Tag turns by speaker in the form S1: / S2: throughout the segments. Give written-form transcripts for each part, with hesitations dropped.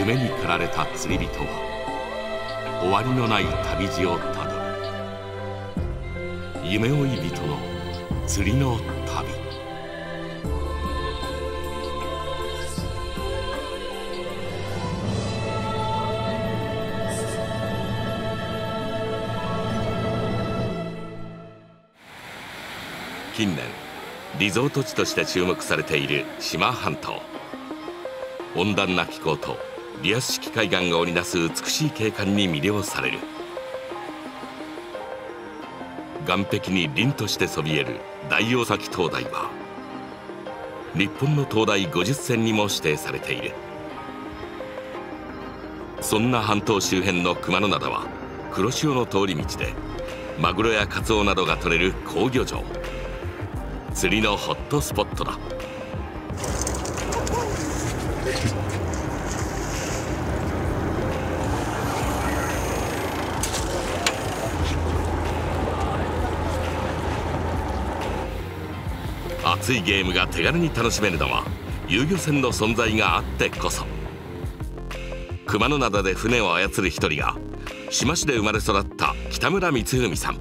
S1: 夢に駆られた釣り人は終わりのない旅路をたどる。夢追い人の釣りの旅。近年リゾート地として注目されている志摩半島。温暖な気候とリアス式海岸が織りなす美しい景観に魅了される。岸壁に凛としてそびえる大王崎灯台は日本の灯台50選にも指定されている。そんな半島周辺の熊野灘は黒潮の通り道でマグロやカツオなどが取れる好漁場。釣りのホットスポットだ。熱いゲームが手軽に楽しめるのは遊漁船の存在があってこそ。熊野灘で船を操る一人が志摩市で生まれ育った北村光文さん。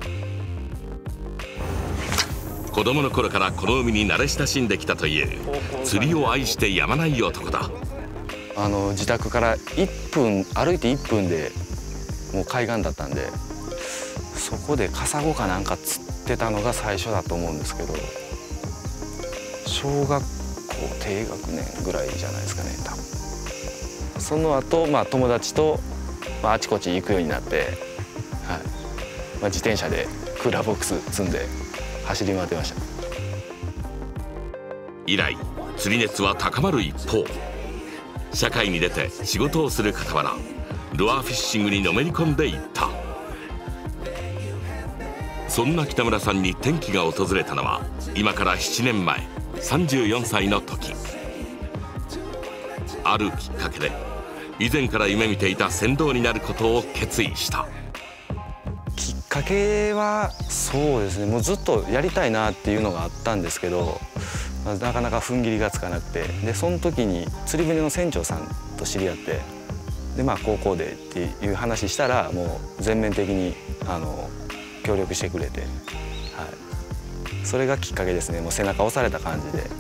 S1: 子供の頃からこの海に慣れ親しんできたという釣りを愛してやまない男だ。
S2: 自宅から1分歩いて1分でもう海岸だったんで、そこでカサゴかなんか釣ってたのが最初だと思うんですけど、小学校低学年ぐらいじゃないですかね多分。その後、友達と、あちこち行くようになって、はい自転車でクーラーボックス積んで走り回ってました。
S1: 以来釣り熱は高まる一方、社会に出て仕事をする傍らルアーフィッシングにのめり込んでいった。そんな北村さんに転機が訪れたのは今から7年前、34歳の時。あるきっかけで以前から夢見ていた船頭になることを決意した。
S2: きっかけはそうですね、もうずっとやりたいなっていうのがあったんですけど、なかなか踏ん切りがつかなくて、でその時に釣り船の船長さんと知り合って、で高校でっていう話したらもう全面的に協力してくれて、はい、それがきっかけですね。もう背中押された感じで、はい、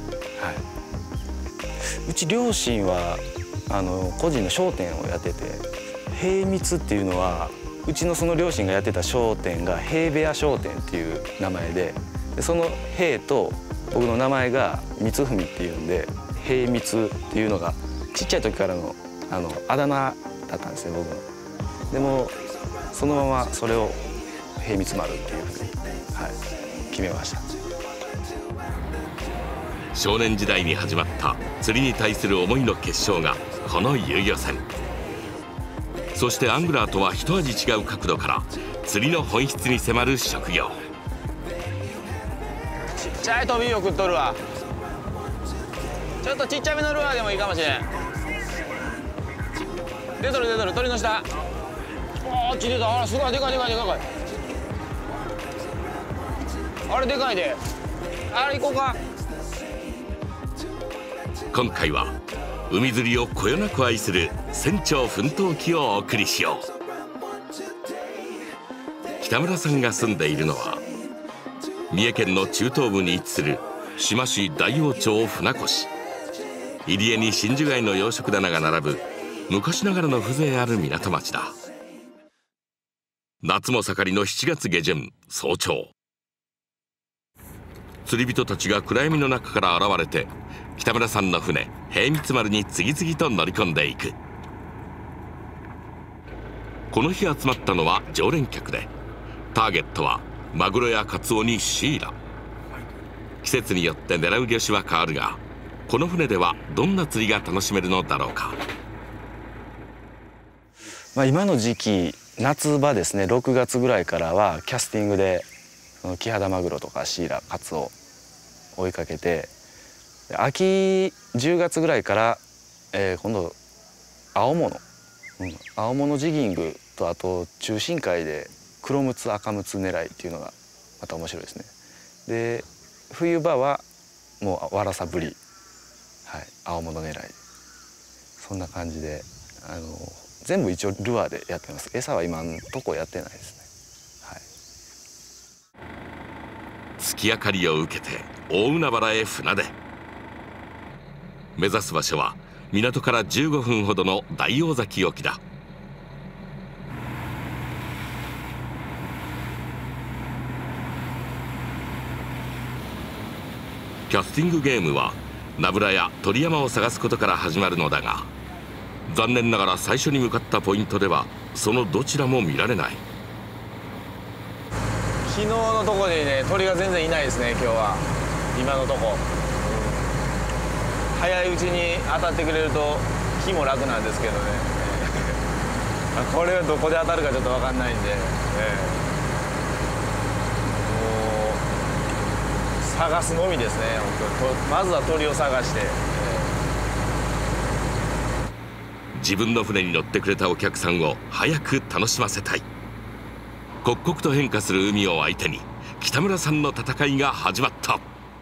S2: うち両親は個人の商店をやってて、平光っていうのはうちのその両親がやってた商店が平部屋商店っていう名前で、その平と僕の名前が光文っていうんで平光っていうのがちっちゃい時からのあだ名だったんですね、僕の。でもそのままそれを平光丸っていうふうに、決めました。
S1: 少年時代に始まった釣りに対する思いの結晶がこの遊漁船。そしてアングラーとは一味違う角度から釣りの本質に迫る職業。
S3: ちっちゃいトビウオ食っとるわ。ちょっとちっちゃめのルアーでもいいかもしれん。出とる出とる、鳥の下。あっち出た。あらすごい、でかいでかいでかい。あれでかいで。あれ行こうか。
S1: 今回は海釣りをこよなく愛する船長奮闘記をお送りしよう。北村さんが住んでいるのは三重県の中東部に位置する志摩市大王町船越。入り江に真珠貝の養殖棚が並ぶ昔ながらの風情ある港町だ。夏も盛りの7月下旬早朝、釣り人たちが暗闇の中から現れて北村さんの船平光丸に次々と乗り込んでいく。この日集まったのは常連客で、ターゲットはマグロやカツオにシイラ。季節によって狙う魚種は変わるが、この船ではどんな釣りが楽しめるのだろうか。
S2: 今の時期夏場ですね、6月ぐらいからはキャスティングでキハダマグロとかシイラ、カツオ追いかけて、秋10月ぐらいから、今度青物、青物ジギングと、あと中深海で黒ムツ赤ムツ狙いっていうのがまた面白いですね。で冬場はもうワラサブリ、青物狙い、そんな感じで全部一応ルアーでやってます。餌は今のとこやってないですね。はい、
S1: 月明かりを受けて大海原へ船出。目指す場所は港から15分ほどの大王崎沖だ。キャスティングゲームはナブラや鳥山を探すことから始まるのだが、残念ながら最初に向かったポイントではそのどちらも見られない。
S3: 昨日のとこでね、鳥が全然いないですね。今日は今のとこ、早いうちに当たってくれると気も楽なんですけどねこれはどこで当たるかちょっと分かんないんで、もう探すのみですね。本当まずは鳥を探して、
S1: 自分の船に乗ってくれたお客さんを早く楽しませたい。刻々と変化する海を相手に北村さんの戦いが始まった。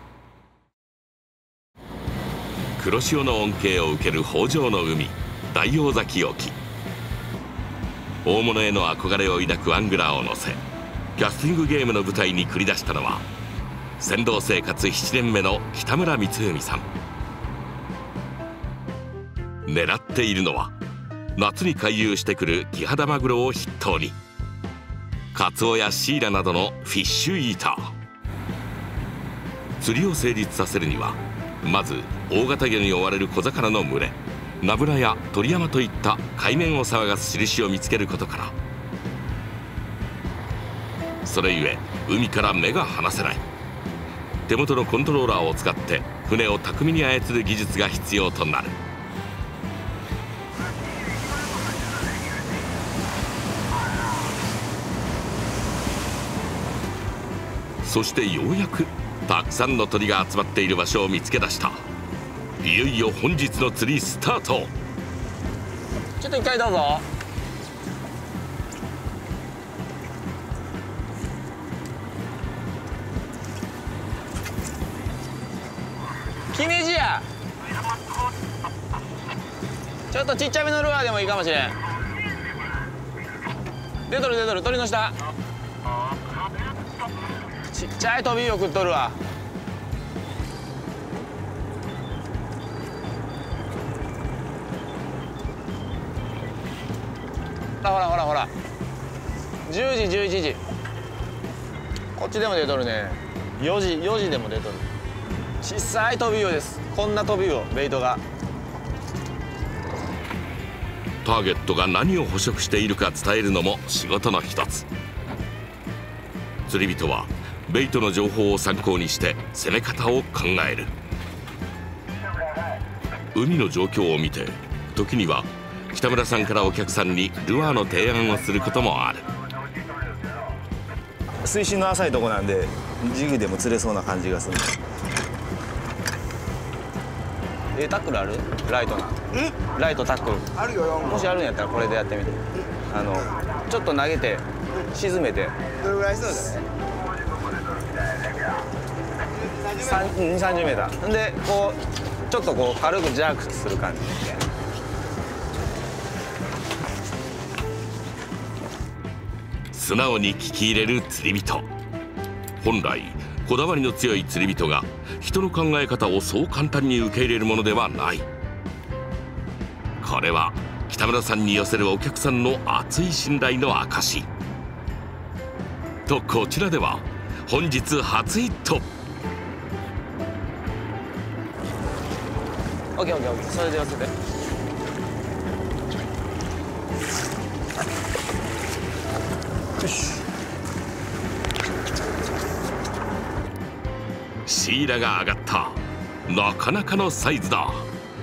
S1: 黒潮の恩恵を受ける豊穣の海、大王崎沖。大物への憧れを抱くアングラーを乗せ、キャスティングゲームの舞台に繰り出したのは船頭生活7年目の北村光文さん。狙っているのは夏に回遊してくるキハダマグロを筆頭にカツオやシイラなどのフィッシュイーター。釣りを成立させるにはまず大型魚に追われる小魚の群れ、ナブラや鳥山といった海面を騒がす印を見つけることから、それゆえ海から目が離せない。手元のコントローラーを使って船を巧みに操る技術が必要となる。そしてようやくたくさんの鳥が集まっている場所を見つけ出した。いよいよ本日の釣りスタート。
S3: ちょっと一回どうぞ。姫路や。ちょっとちっちゃめのルアーでもいいかもしれん。出とる出とる、鳥の下。ちっちゃいトビウオ食っとるわ。ほらほらほらほら、10時11時、こっちでも出とるね。4時でも出とる。小さいトビウオです。こんなトビウオ、ベイトが。
S1: ターゲットが何を捕食しているか伝えるのも仕事の一つ。釣り人はベイトの情報を参考にして攻め方を考える。海の状況を見て時には北村さんからお客さんにルアーの提案をすることもある。
S3: 水深の浅いとこなんでジグでも釣れそうな感じがする。タックルある？ライトな。ライトタックルあるよ。もしあるんやったらこれでやってみて。ちょっと投げて沈めて。どれぐらいそうだね。20、30メーター。でこうちょっとこう軽くジャークする感じ。
S1: 素直に聞き入れる釣り人。本来こだわりの強い釣り人が人の考え方をそう簡単に受け入れるものではない。これは北村さんに寄せるお客さんの厚い信頼の証と、こちらでは本日初ヒット。
S3: オッケーオッケーオッケー、それで寄せて。よし。
S1: シイラが上がった。なかなかのサイズだ。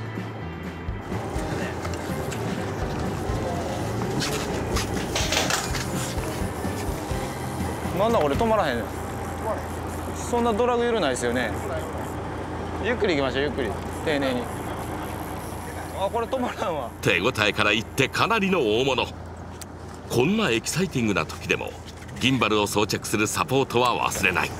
S3: なんだこれ止まらへん。そんなドラグ緩ないですよね。ゆっくり行きましょう、ゆっくり丁寧に。あ、これ止まらんわ。
S1: 手応えからいってかなりの大物。こんなエキサイティングな時でもギンバルを装着するサポートは忘れない。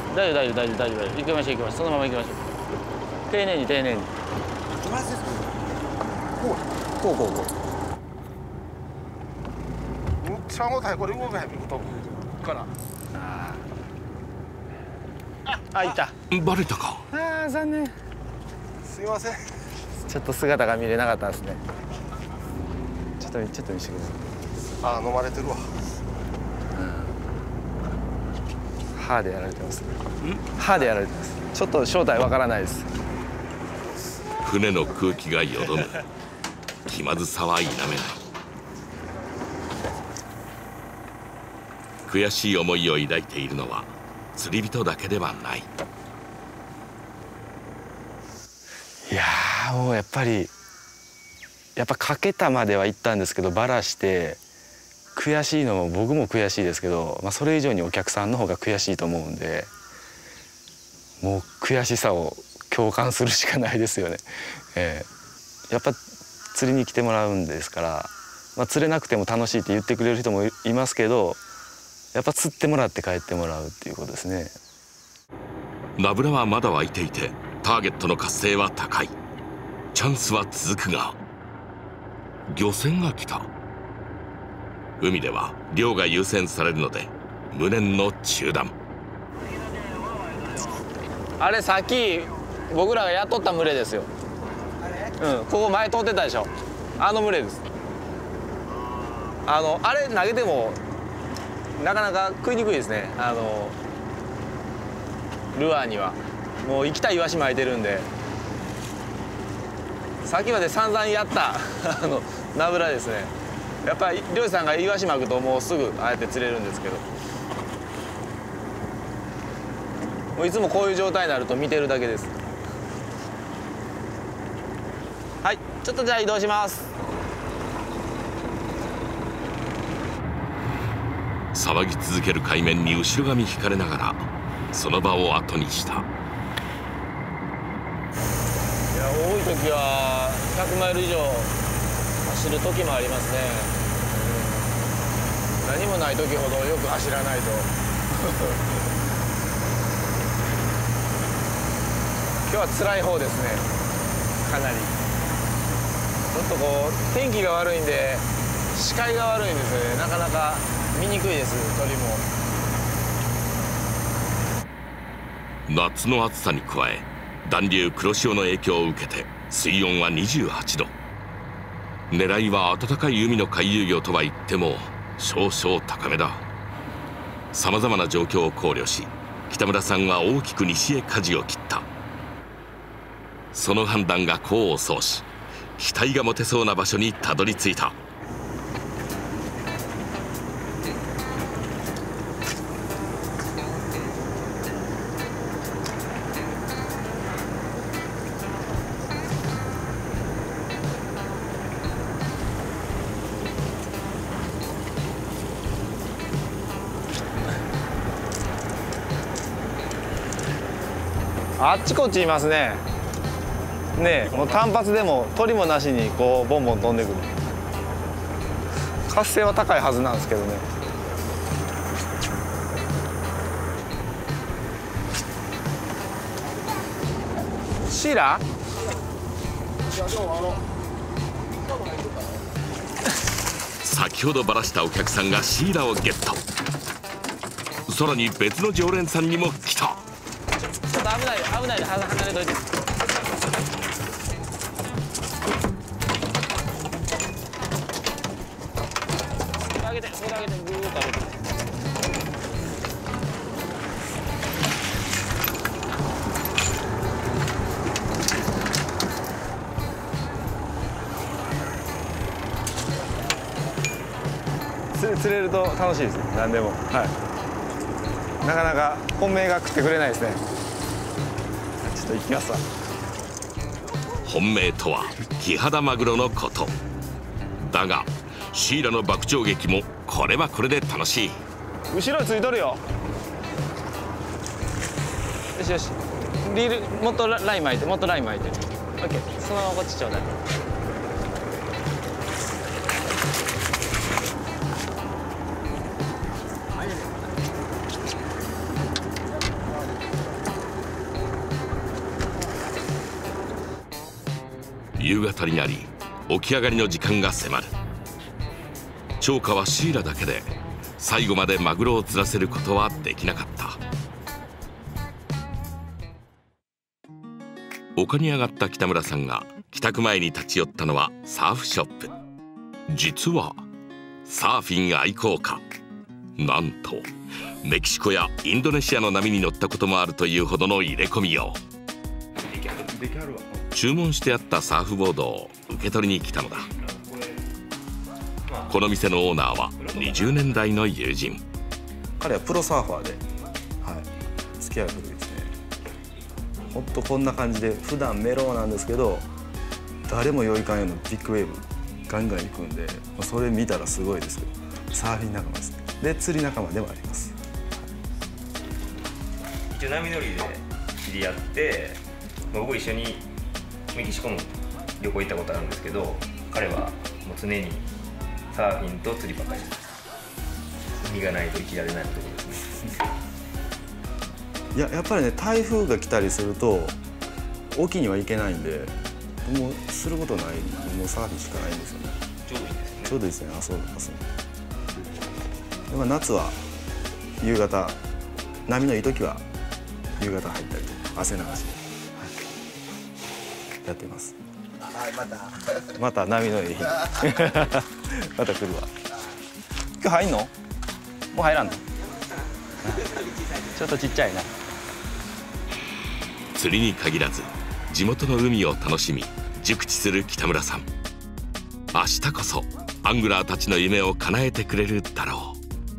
S3: 大丈夫大丈夫大丈夫大丈夫。行きましょう行きましょう。そのまま行きましょう。丁寧に丁寧に。こうこうこう。
S4: むっちゃ重たい。これ動かへん飛ぶから。
S3: あ、いた。
S1: バレたか。
S3: ああ、残念。
S4: すいません。
S3: ちょっと姿が見れなかったですね。ちょっと見せてください。
S4: あ、飲まれてるわ。
S3: 歯でやられてます。歯でやられてます。ちょっと正体わからないです。
S1: 船の空気がよどむ。気まずさは否めない。悔しい思いを抱いているのは釣り人だけではない。
S2: いやー、もうやっぱかけたまでは行ったんですけど、バラして悔しいのも僕も悔しいですけど、それ以上にお客さんの方が悔しいと思うんで、もう悔しさを共感するしかないですよね。やっぱ釣りに来てもらうんですから、釣れなくても楽しいって言ってくれる人もいますけど、やっぱ釣ってもらって帰ってもらうっていうことですね。
S1: ナブラはまだ湧いていてターゲットの活性は高い。チャンスは続くが漁船が来た。海では漁が優先されるので無念の中断。
S3: あれさっき僕らが雇った群れですよ。ここ前通ってたでしょ。あの群れです。あれ投げてもなかなか食いにくいですね。ルアーにはもう生きたイワシ巻いてるんで、さっきまで散々やったナブラですね。やっぱり漁師さんがイワシ巻くともうすぐああやって釣れるんですけど、もういつもこういう状態になると見てるだけです。はい、ちょっとじゃあ移動します。
S1: 騒ぎ続ける海面に後ろ髪引かれながらその場を後にした。
S3: いや、多い時は100マイル以上走る時もありますね。何もない時ほどよく走らないと今日は辛い方ですね。かなりちょっとこう天気が悪いんで視界が悪いんですよね。なかなか見にくいです、鳥も。
S1: 夏の暑さに加え暖流黒潮の影響を受けて水温は28度。狙いは暖かい海の回遊魚とは言っても少々高めだ。さまざまな状況を考慮し北村さんは大きく西へ舵を切った。その判断が功を奏し期待が持てそうな場所にたどり着いた。
S3: あっちこっちいますね。ねえ、もう単発でも鳥もなしにこうボンボン飛んでくる。活性は高いはずなんですけどね。シーラ？
S1: 先ほどバラしたお客さんがシイラをゲット。さらに別の常連さんにも来た。
S3: ちょっと危ない危ないで離れといて。上げて、そこで上げて、ぐーっと上げて。釣れると楽しいですね。何でも。はい。なかなか本命が食ってくれないですね。ちょっと行きますわ。
S1: 本命とはキハダマグロのこと。だがシイラの爆釣劇もこれはこれで楽しい。
S3: 後ろついとるよ。よしよし。リールもっとライン巻いて、もっとライン巻いて。オッケー。そのままこっちちょうだい。
S1: 夕方になり起き上がりの時間が迫る。釣果はシイラだけで最後までマグロを釣らせることはできなかった。丘に上がった北村さんが帰宅前に立ち寄ったのはサーフショップ。実はサーフィン愛好家、なんとメキシコやインドネシアの波に乗ったこともあるというほどの入れ込みよう。注文してあったサーフボードを受け取りに来たのだ。この店のオーナーは20年来の友人。
S2: 彼はプロサーファーで、付き合い古いですね。ほんとこんな感じで普段メロウなんですけど、誰も酔いかんようなビッグウェーブガンガン行くんで、それ見たらすごいですけど、サーフィン仲間ですね。で釣り仲間でもあります。
S5: 一応波乗りで知り合って、僕一緒にメキシコも旅行行ったことあるんですけど、彼はもう常にサーフィンと釣りばっかりしてます。海がないと生きられないところですね。
S2: やっぱりね、台風が来たりすると沖には行けないんで、もうすることない、もうサーフィンしかないんですよね。
S5: ちょうどいいですね。
S2: ちょうどいいですね。で夏は夕方、波のいい時は夕方入ったりとか汗流しで、やってます。また波のいい日また来るわ。今日入んの？もう入らんの？ちょっとちっちゃいな。
S1: 釣りに限らず地元の海を楽しみ熟知する北村さん。明日こそアングラーたちの夢を叶えてくれるだろ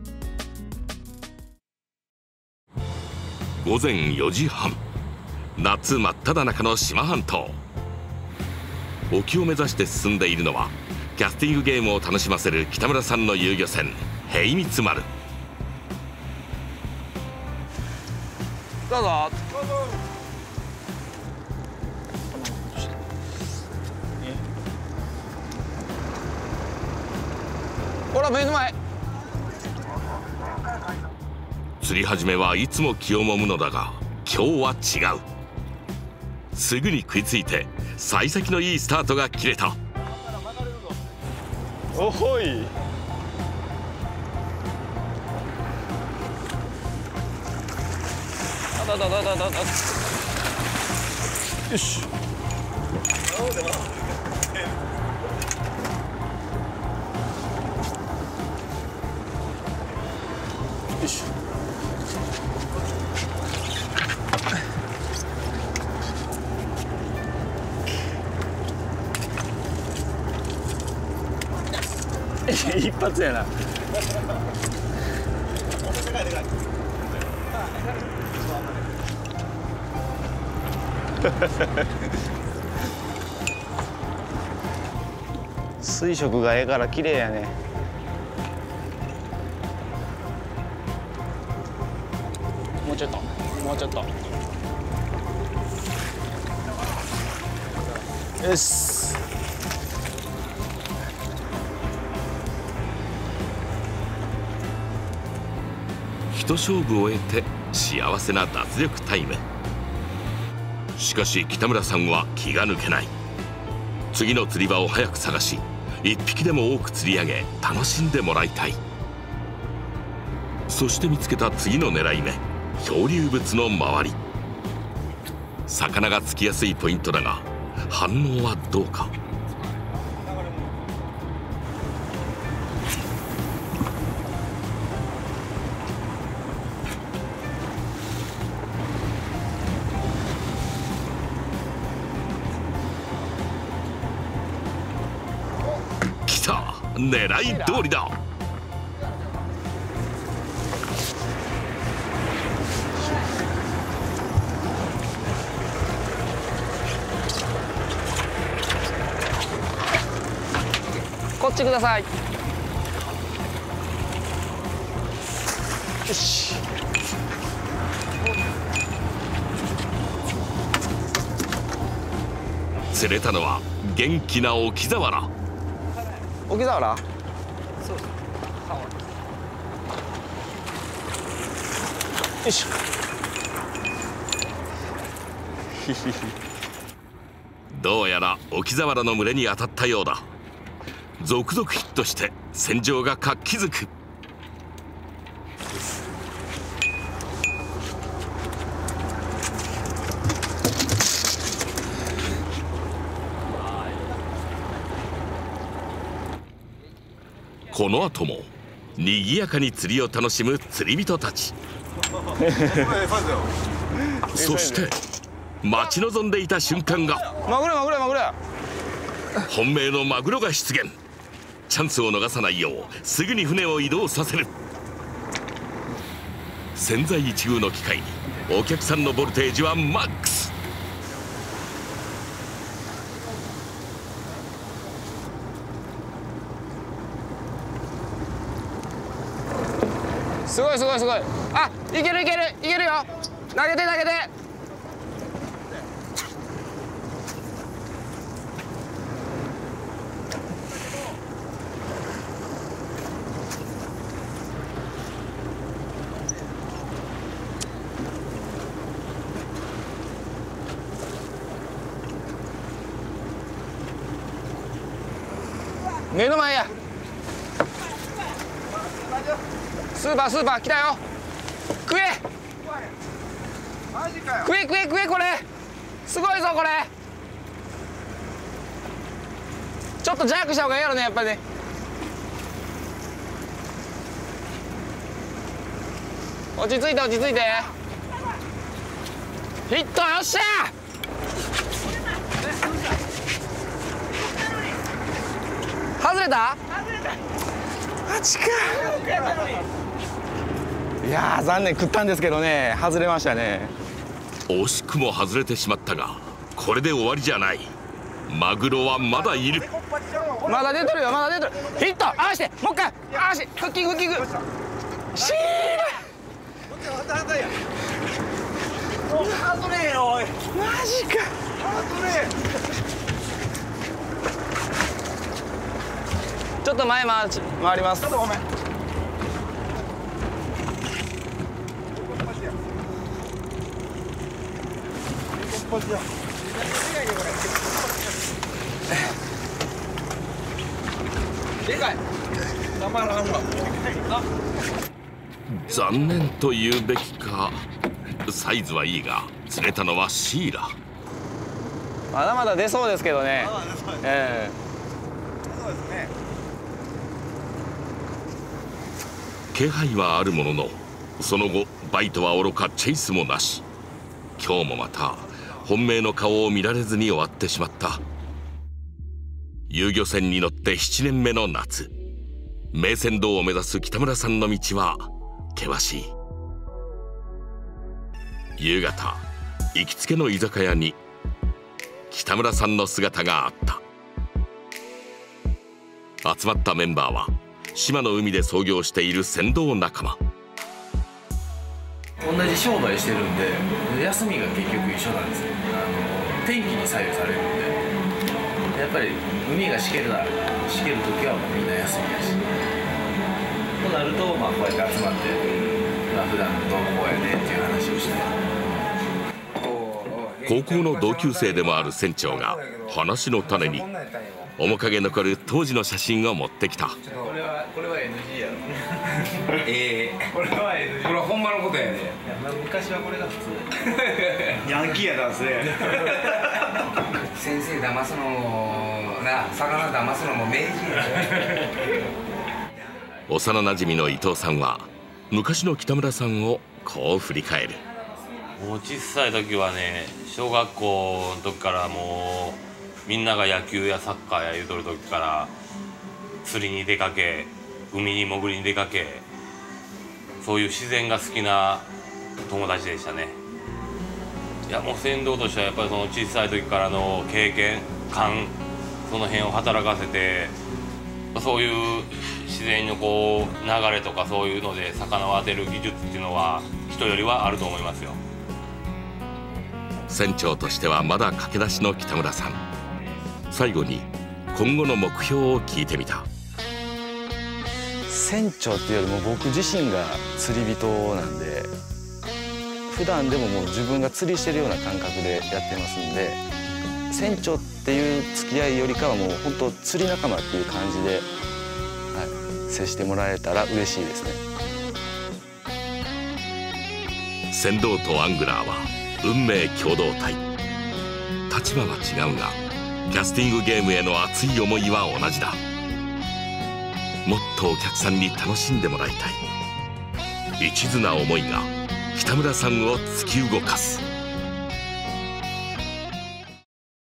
S1: う。午前4時半、夏真っ只中の志摩半島。沖を目指して進んでいるのはキャスティングゲームを楽しませる北村さんの遊漁船平光丸。
S3: どうぞ。ほら目の前。
S1: 釣り始めはいつも気をもむのだが今日は違う。すぐに食いついて幸先のいいスタートが切れた。
S3: おほい。よし。よし。一発やな。水色がええから綺麗やね。もうちょっと、もうちょっと。よし。
S1: 一勝負を終えて幸せな脱力タイム。しかし北村さんは気が抜けない。次の釣り場を早く探し一匹でも多く釣り上げ楽しんでもらいたい。そして見つけた次の狙い目、漂流物の周り。魚がつきやすいポイントだが反応はどうか。来た、狙い通りだ。
S3: こっちください。よし。
S1: 釣れたのは元気な沖ざわら。
S3: 沖ざわら。よいしょ。
S1: どうやら沖沢らの群れに当たったようだ。続々ヒットして戦場が活気づく。この後も賑やかに釣りを楽しむ釣り人たちそして待ち望んでいた瞬間が。
S3: マグロマグロマグロ。
S1: 本命のマグロが出現。チャンスを逃さないようすぐに船を移動させる。千載一遇の機会にお客さんのボルテージはマックス。
S3: すごいすごいすごい。あ、いけるいけるいけるよ。投げて投げて。目の前や。スーパースーパー来たよ。食え食え食え食え。これすごいぞこれ。ちょっとジャークした方がいいやろねやっぱりね。落ち着いて落ち着いて。ヒットよっしゃ。外れた？マジか。いやー残念、食ったんですけどね、外れましたね。
S1: 惜しくも外れてしまったがこれで終わりじゃない。マグロはまだいる。
S3: まだ出とるよまだ出とる。ヒット。あーしてもう一回あーしフッキングフッキング。シーラマジか。ちょっと前回ります。でかい。
S1: 残念と言うべきか。サイズはいいが釣れたのはシイラ。
S3: まだまだ出そうですけどね。
S1: 気配はあるもののその後バイトはおろかチェイスもなし。今日もまた本命の顔を見られずに終わってしまった。遊漁船に乗って7年目の夏、名船道を目指す北村さんの道は険しい。夕方行きつけの居酒屋に北村さんの姿があった。集まったメンバーは志摩の海で操業している船頭仲間。
S2: 同じ商売してるんで休みが結局一緒なんですよ。天気に左右されるんで、やっぱり海がしける時はもうみんな休みやし、となるとこうやって集まって、普段どうこうやねっていう話をして。
S1: 高校の同級生でもある船長が話の種に面影残る当時の写真を持ってきた。
S2: これは NG やろ。
S5: これは NG。これはほんまのことやね。
S2: 昔はこれが普通。
S5: ヤンキーやったんすね。
S6: 先生騙すのな、魚騙すのも名人や。
S1: 幼なじみの伊藤さんは昔の北村さんをこう振り返る。
S7: もう小さい時はね、小学校の時からもうみんなが野球やサッカーや言うとる時から釣りに出かけ、海に潜りに出かけ、そういう自然が好きな友達でしたね。いやもう船頭としてはやっぱりその小さい時からの経験勘、その辺を働かせて、そういう自然のこう流れとかそういうので魚を当てる技術っていうのは人よりはあると思いますよ。
S1: 船長としてはまだ駆け出しの北村さん。最後に今後の目標を聞いてみた。
S2: 船長っていうよりも僕自身が釣り人なんで、普段でももう自分が釣りしてるような感覚でやってますんで、 船長っていう付き合いよりかはもう本当釣り仲間っていう感じで、はい、接してもらえたら嬉しいですね。
S1: 船頭とアングラーは運命共同体。立場は違うがキャスティングゲームへの熱い思いは同じだ。もっとお客さんに楽しんでもらいたい。一途な思いが北村さんを突き動かす。